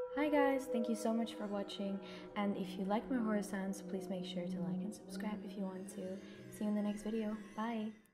Hi guys, thank you so much for watching, and if you like my horror sounds, please make sure to like and subscribe if you want to. See you in the next video. Bye!